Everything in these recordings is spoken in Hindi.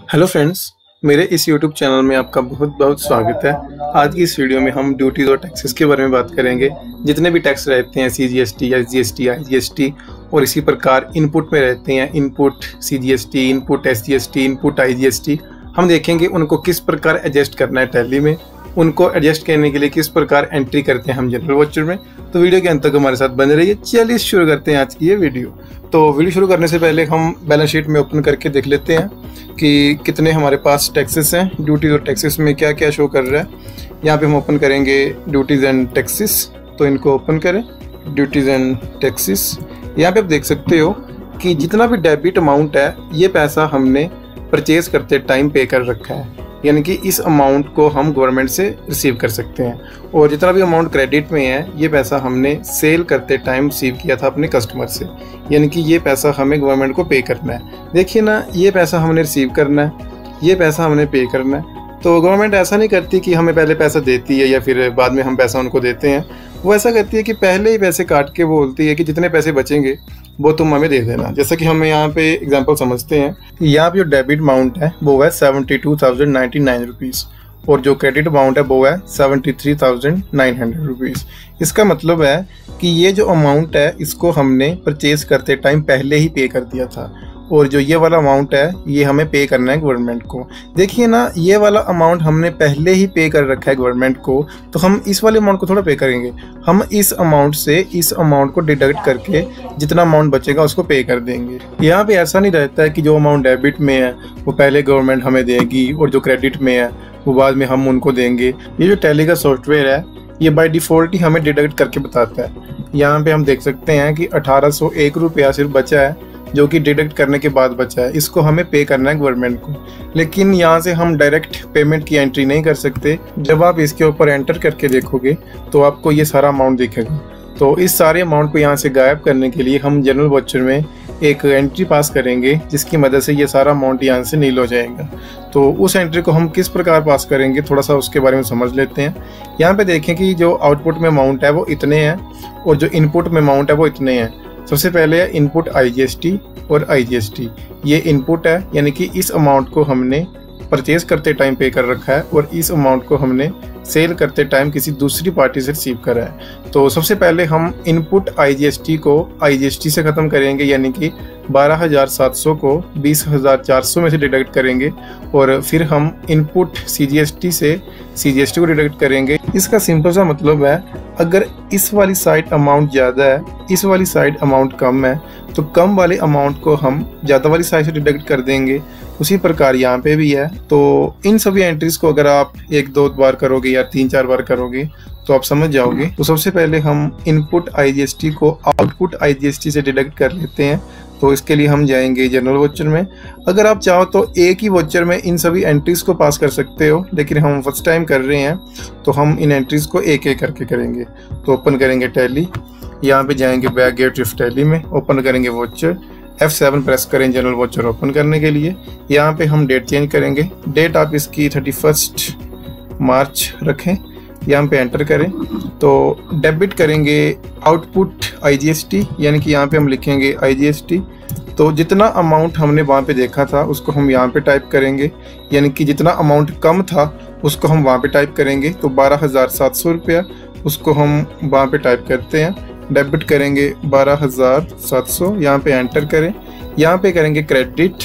हेलो फ्रेंड्स, मेरे इस यूट्यूब चैनल में आपका बहुत बहुत स्वागत है। आज की इस वीडियो में हम ड्यूटीज और टैक्सेस के बारे में बात करेंगे। जितने भी टैक्स रहते हैं CGST, SGST, IGST और इसी प्रकार इनपुट में रहते हैं input CGST, input SGST, input IGST, हम देखेंगे उनको किस प्रकार एडजस्ट करना है टैली में। उनको एडजस्ट करने के लिए किस प्रकार एंट्री करते हैं हम जनरल वॉचर में। तो वीडियो के अंत तक हमारे साथ बने रहिए। चलिए शुरू करते हैं आज की ये वीडियो। तो वीडियो शुरू करने से पहले हम बैलेंस शीट में ओपन करके देख लेते हैं कि कितने हमारे पास टैक्सेस हैं। ड्यूटीज और टैक्सेस में क्या क्या शो कर रहा है। यहाँ पे हम ओपन करेंगे ड्यूटीज एंड टैक्सेस, तो इनको ओपन करें, ड्यूटीज एंड टैक्सेस। यहाँ पे आप देख सकते हो कि जितना भी डेबिट अमाउंट है ये पैसा हमने परचेज करते टाइम पे कर रखा है, यानी कि इस अमाउंट को हम गवर्नमेंट से रिसीव कर सकते हैं। और जितना भी अमाउंट क्रेडिट में है ये पैसा हमने सेल करते टाइम रिसीव किया था अपने कस्टमर से, यानी कि ये पैसा हमें गवर्नमेंट को पे करना है। देखिए ना, ये पैसा हमने रिसीव करना है, ये पैसा हमने पे करना है। तो गवर्नमेंट ऐसा नहीं करती कि हमें पहले पैसा देती है या फिर बाद में हम पैसा उनको देते हैं। वो ऐसा करती है कि पहले ही पैसे काट के वो बोलती है कि जितने पैसे बचेंगे वो तुम हमें दे देना। जैसा कि हम यहाँ पे एग्जांपल समझते हैं, यहाँ पे जो डेबिट अमाउंट है वो है 72,099 रुपीज़ और जो क्रेडिट अमाउंट है वो है 73,900 रुपीज़। इसका मतलब है कि ये जो अमाउंट है इसको हमने परचेज करते टाइम पहले ही पे कर दिया था और जो ये वाला अमाउंट है ये हमें पे करना है गवर्नमेंट को। देखिए ना, ये वाला अमाउंट हमने पहले ही पे कर रखा है गवर्नमेंट को, तो हम इस वाले अमाउंट को थोड़ा पे करेंगे। हम इस अमाउंट से इस अमाउंट को डिडक्ट करके जितना अमाउंट बचेगा उसको पे कर देंगे। यहाँ पे ऐसा नहीं रहता है कि जो अमाउंट डेबिट में है वो पहले गवर्नमेंट हमें देगी और जो क्रेडिट में है वो बाद में हम उनको देंगे। ये जो टैली का सॉफ्टवेयर है ये बाय डिफ़ॉल्ट ही हमें डिडक्ट करके बताता है। यहाँ पे हम देख सकते हैं कि 1801 रुपया सिर्फ बचा है जो कि डिडक्ट करने के बाद बचा है। इसको हमें पे करना है गवर्नमेंट को, लेकिन यहाँ से हम डायरेक्ट पेमेंट की एंट्री नहीं कर सकते। जब आप इसके ऊपर एंटर करके देखोगे तो आपको ये सारा अमाउंट दिखेगा। तो इस सारे अमाउंट को यहाँ से गायब करने के लिए हम जनरल वॉचर में एक एंट्री पास करेंगे जिसकी मदद से ये सारा अमाउंट यहाँ से नील हो जाएगा। तो उस एंट्री को हम किस प्रकार पास करेंगे थोड़ा सा उसके बारे में समझ लेते हैं। यहाँ पे देखें कि जो आउटपुट में अमाउंट है वो इतने हैं और जो इनपुट में अमाउंट है वो इतने हैं। सबसे पहले है इनपुट IGST और IGST। ये इनपुट है, यानी कि इस अमाउंट को हमने परचेज करते टाइम पे कर रखा है और इस अमाउंट को हमने सेल करते टाइम किसी दूसरी पार्टी से रिसीव करा है। तो सबसे पहले हम इनपुट IGST को IGST से ख़त्म करेंगे, यानी कि 12,700 को 20,400 में से डिडक्ट करेंगे और फिर हम इनपुट CGST से CGST को डिडक्ट करेंगे। इसका सिंपल सा मतलब है, अगर इस वाली साइड अमाउंट ज़्यादा है, इस वाली साइड अमाउंट कम है, तो कम वाले अमाउंट को हम ज़्यादा वाली साइड से डिडक्ट कर देंगे। उसी प्रकार यहाँ पे भी है। तो इन सभी एंट्रीज को अगर आप 1-2 बार करोगे या 3-4 बार करोगे तो आप समझ जाओगे। तो सबसे पहले हम इनपुट IGST को आउटपुट IGST से डिडक्ट कर लेते हैं। तो इसके लिए हम जाएंगे जनरल वॉचर में। अगर आप चाहो तो एक ही वॉचर में इन सभी एंट्रीज को पास कर सकते हो, लेकिन हम फर्स्ट टाइम कर रहे हैं तो हम इन एंट्रीज को एक एक करके करेंगे। तो ओपन करेंगे टैली, यहाँ पे जाएंगे बैक गेट ऑफ टैली में, ओपन करेंगे वॉचर, F7 प्रेस करें जनरल वॉचर ओपन करने के लिए। यहाँ पे हम डेट चेंज करेंगे। डेट आप इसकी 31 मार्च रखें, यहाँ पे एंटर करें। तो डेबिट करेंगे आउटपुट IGST, यानी कि यहाँ पे हम लिखेंगे IGST। तो जितना अमाउंट हमने वहाँ पे देखा था उसको हम यहाँ पे टाइप करेंगे, यानी कि जितना अमाउंट कम था उसको हम वहाँ पे टाइप करेंगे। तो 12,700 रुपया उसको हम वहाँ पे टाइप करते हैं। डेबिट करेंगे 12,700, यहाँ पे एंटर करें। यहाँ पे करेंगे क्रेडिट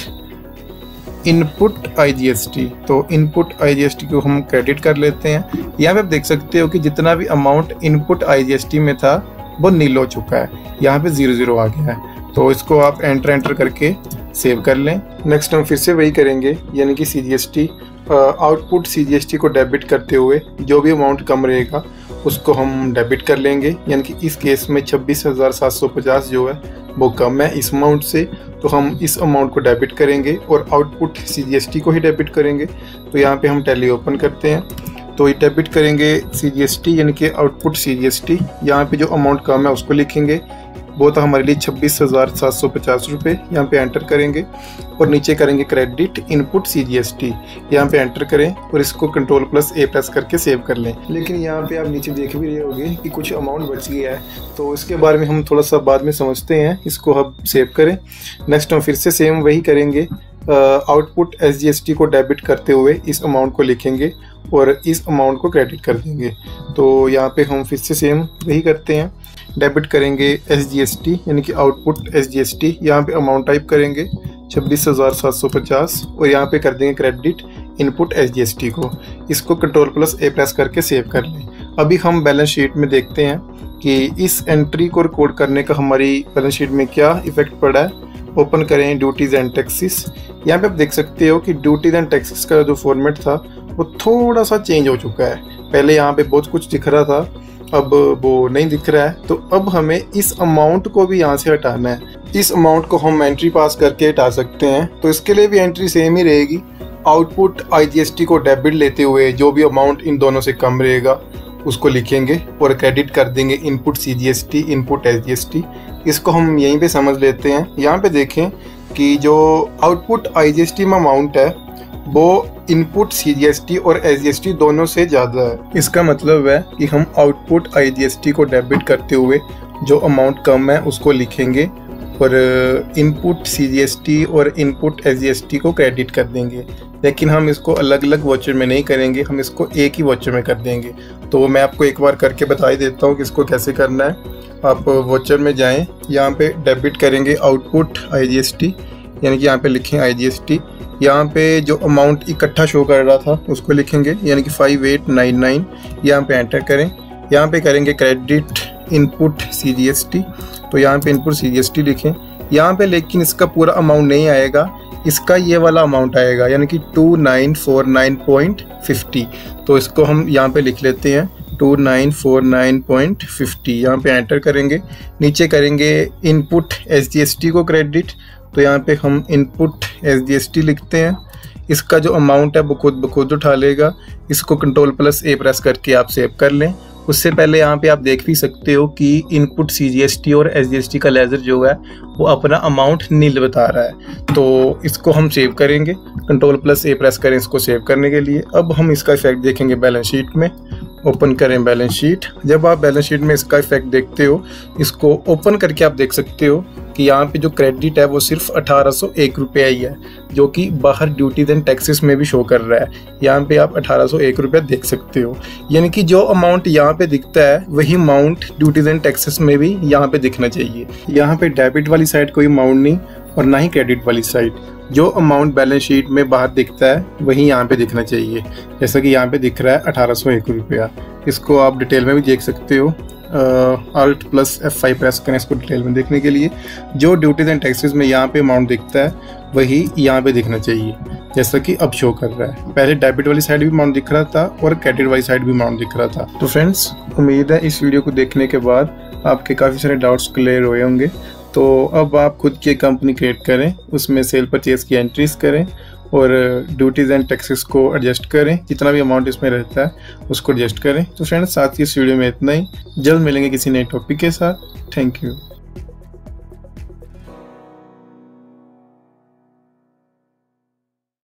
इनपुट IGST। तो इनपुट IGST को हम क्रेडिट कर लेते हैं। यहाँ पे आप देख सकते हो कि जितना भी अमाउंट इनपुट IGST में था वो नील हो चुका है, यहाँ पे 00 आ गया है। तो इसको आप एंटर करके सेव कर लें। नेक्स्ट हम फिर से वही करेंगे, यानी कि CGST आउटपुट CGST को डेबिट करते हुए जो भी अमाउंट कम रहेगा उसको हम डेबिट कर लेंगे, यानी कि इस केस में 26,750 जो है वो कम है इस अमाउंट से, तो हम इस अमाउंट को डेबिट करेंगे और आउटपुट CGST को ही डेबिट करेंगे। तो यहाँ पे हम टैली ओपन करते हैं, तो ये डेबिट करेंगे CGST, यानी कि आउटपुट CGST। यहाँ पे जो अमाउंट कम है उसको लिखेंगे, वो था हमारे लिए 26,750 रुपये। यहाँ पे एंटर करेंगे और नीचे करेंगे क्रेडिट इनपुट CGST, यहाँ पे एंटर करें और इसको Ctrl+A प्रेस करके सेव कर लें। लेकिन यहाँ पे आप नीचे देख भी रहे होंगे कि कुछ अमाउंट बच गया है, तो इसके बारे में हम थोड़ा सा बाद में समझते हैं। इसको हम सेव करें। नेक्स्ट हम फिर से सेम वही करेंगे, आउटपुट SGST को डेबिट करते हुए इस अमाउंट को लिखेंगे और इस अमाउंट को क्रेडिट कर देंगे। तो यहाँ पे हम फिर से सेम वही करते हैं, डेबिट करेंगे SGST यानी कि आउटपुट SGST, यहाँ पे अमाउंट टाइप करेंगे 26,750 और यहाँ पे कर देंगे क्रेडिट इनपुट SGST को। इसको Ctrl+A प्रेस करके सेव कर लें। अभी हम बैलेंस शीट में देखते हैं कि इस एंट्री को रिकॉर्ड करने का हमारी बैलेंस शीट में क्या इफेक्ट पड़ा है। ओपन करें ड्यूटीज़ एंड टैक्सेस। यहाँ पे आप देख सकते हो कि ड्यूटीज़ एंड टैक्सेस का जो फॉर्मेट था वो थोड़ा सा चेंज हो चुका है। पहले यहाँ पे बहुत कुछ दिख रहा था, अब वो नहीं दिख रहा है। तो अब हमें इस अमाउंट को भी यहाँ से हटाना है। इस अमाउंट को हम एंट्री पास करके हटा सकते हैं। तो इसके लिए भी एंट्री सेम ही रहेगी। आउटपुट IGST को डेबिट लेते हुए जो भी अमाउंट इन दोनों से कम रहेगा उसको लिखेंगे और क्रेडिट कर देंगे इनपुट CGST इनपुट SGST। इसको हम यहीं पे समझ लेते हैं। यहाँ पे देखें कि जो आउटपुट IGST में अमाउंट है वो इनपुट CGST और SGST दोनों से ज़्यादा है। इसका मतलब है कि हम आउटपुट IGST को डेबिट करते हुए जो अमाउंट कम है उसको लिखेंगे और इनपुट CGST और इनपुट SGST को क्रेडिट कर देंगे। लेकिन हम इसको अलग अलग वाउचर में नहीं करेंगे, हम इसको एक ही वाउचर में कर देंगे। तो मैं आपको एक बार करके बता ही देता हूँ कि इसको कैसे करना है। आप वाउचर में जाएं, यहाँ पे डेबिट करेंगे आउटपुट IGST यानी कि यहाँ पे लिखें IGST। यहाँ पे जो अमाउंट इकट्ठा शो कर रहा था उसको लिखेंगे यानी कि 5899। यहाँ पे एंटर करें, यहाँ पे करेंगे क्रेडिट इनपुट CGST। तो यहाँ पे इनपुट CGST लिखें यहाँ पे, लेकिन इसका पूरा अमाउंट नहीं आएगा, इसका ये वाला अमाउंट आएगा यानी कि 2949.50। तो इसको हम यहाँ पे लिख लेते हैं 2949.50। यहाँ पे एंटर करेंगे, नीचे करेंगे इनपुट SGST को क्रेडिट। तो यहाँ पे हम इनपुट SGST लिखते हैं। इसका जो अमाउंट है वो खुद ब खुद उठा लेगा। इसको Ctrl+A प्रेस करके आप सेव कर लें। उससे पहले यहाँ पे आप देख भी सकते हो कि इनपुट CGST और SGST का लेज़र जो है वो अपना अमाउंट नील बता रहा है। तो इसको हम सेव करेंगे, Ctrl+A प्रेस करें इसको सेव करने के लिए। अब हम इसका इफेक्ट देखेंगे बैलेंस शीट में। ओपन करें बैलेंस शीट। जब आप बैलेंस शीट में इसका इफेक्ट देखते हो, इसको ओपन करके आप देख सकते हो कि यहाँ पे जो क्रेडिट है वो सिर्फ 1801 रुपया ही है, जो कि बाहर ड्यूटीज एंड टैक्सेस में भी शो कर रहा है। यहाँ पे आप 1801 रुपया देख सकते हो, यानी कि जो अमाउंट यहाँ पे दिखता है वही अमाउंट ड्यूटीज एंड टैक्सेस में भी यहाँ पे दिखना चाहिए। यहाँ पे डेबिट वाली साइड कोई अमाउंट नहीं और ना ही क्रेडिट वाली साइड। जो अमाउंट बैलेंस शीट में बाहर दिखता है वही यहाँ पे दिखना चाहिए, जैसा कि यहाँ पे दिख रहा है 1801 रुपया। इसको आप डिटेल में भी देख सकते हो। Alt+F5 प्रेस करें इसको डिटेल में देखने के लिए। जो ड्यूटीज एंड टैक्सेस में यहाँ पे अमाउंट दिखता है वही यहाँ पे दिखना चाहिए, जैसा कि अब शो कर रहा है। पहले डेबिट वाली साइड भी अमाउंट दिख रहा था और क्रेडिट वाली साइड भी अमाउंट दिख रहा था। तो फ्रेंड्स, उम्मीद है इस वीडियो को देखने के बाद आपके काफ़ी सारे डाउट्स क्लियर हुए होंगे। तो अब आप खुद की कंपनी क्रिएट करें, उसमें सेल परचेज की एंट्रीज करें और ड्यूटीज़ एंड टैक्सेस को एडजस्ट करें। जितना भी अमाउंट इसमें रहता है उसको एडजस्ट करें। तो फ्रेंड्स, साथ ही इस वीडियो में इतना ही। जल्द मिलेंगे किसी नए टॉपिक के साथ। Thank you.